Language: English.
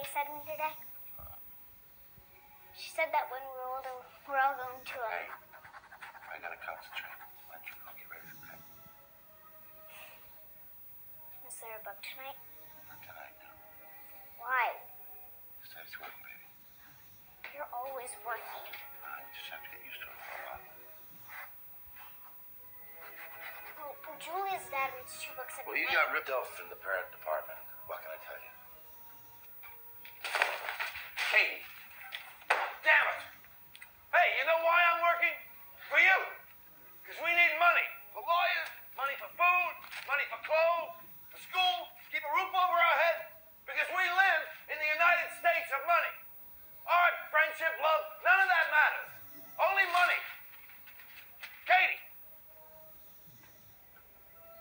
said to me today? She said that when we're older, we're all going to Hey, I gotta concentrate. Why don't you go get ready for bed? Is there a book tonight? Not tonight, no. Why? Besides working, baby. You're always working. I just have to get used to it for a while. Well, Julia's dad reads 2 books a Well, you night. got ripped off from the parent department. What can I tell you? Katie. Damn it. Hey, you know why I'm working? For you. Because we need money. For lawyers, money for food, money for clothes, for school,